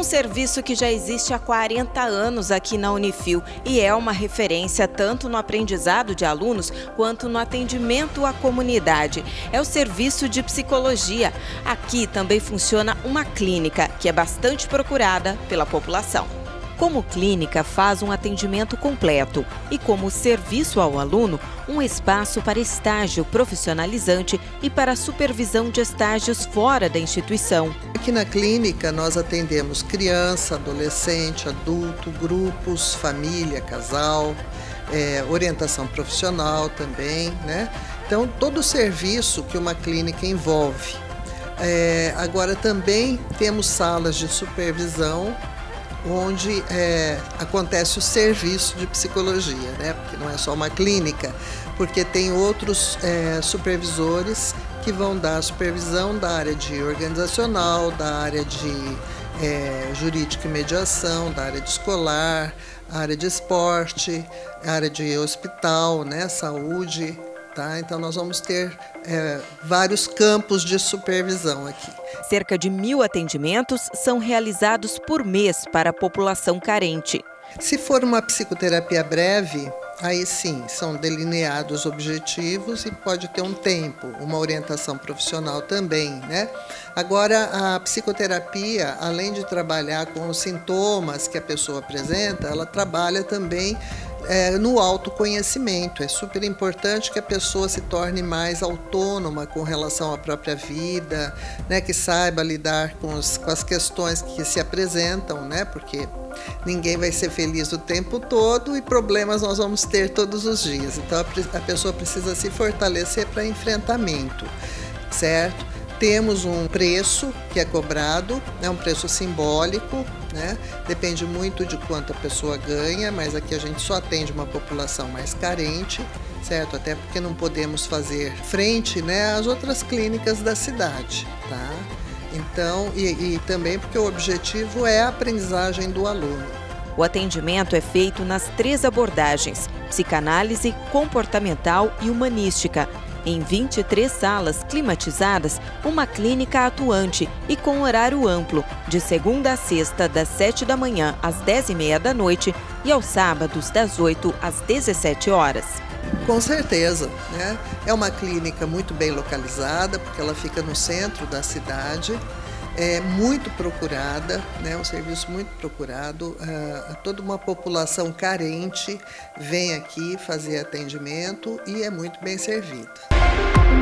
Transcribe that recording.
serviço que já existe há 40 anos aqui na Unifil e é uma referência tanto no aprendizado de alunos quanto no atendimento à comunidade. É o serviço de psicologia. Aqui também funciona uma clínica que é bastante procurada pela população. Como clínica, faz um atendimento completo e, como serviço ao aluno, um espaço para estágio profissionalizante e para supervisão de estágios fora da instituição. Aqui na clínica nós atendemos criança, adolescente, adulto, grupos, família, casal, orientação profissional também, né? Então, todo o serviço que uma clínica envolve. Agora também temos salas de supervisão onde acontece o serviço de psicologia, né? Porque não é só uma clínica, porque tem outros supervisores que vão dar supervisão da área de organizacional, da área de jurídica e mediação, da área de escolar, área de esporte, área de hospital, né? Saúde. Tá? Então, nós vamos ter vários campos de supervisão aqui. Cerca de 1.000 atendimentos são realizados por mês para a população carente. Se for uma psicoterapia breve, aí sim, são delineados objetivos e pode ter um tempo, uma orientação profissional também, né? Agora, a psicoterapia, além de trabalhar com os sintomas que a pessoa apresenta, ela trabalha também no autoconhecimento. É super importante que a pessoa se torne mais autônoma com relação à própria vida, né? Que saiba lidar com as questões que se apresentam, né? Porque ninguém vai ser feliz o tempo todo e problemas nós vamos ter todos os dias. Então a pessoa precisa se fortalecer para enfrentamento, certo? Temos um preço que é cobrado, é um preço simbólico, né? Depende muito de quanto a pessoa ganha, mas aqui a gente só atende uma população mais carente, certo? Até porque não podemos fazer frente, né, às outras clínicas da cidade, tá? Então, e também porque o objetivo é a aprendizagem do aluno. O atendimento é feito nas 3 abordagens: psicanálise, comportamental e humanística. Em 23 salas climatizadas, uma clínica atuante e com horário amplo, de segunda a sexta, das 7 da manhã às 10h30 da noite e aos sábados, das 8 às 17 horas. Com certeza, né? É uma clínica muito bem localizada, porque ela fica no centro da cidade, é muito procurada, né? Um serviço muito procurado. Toda uma população carente vem aqui fazer atendimento e é muito bem servida.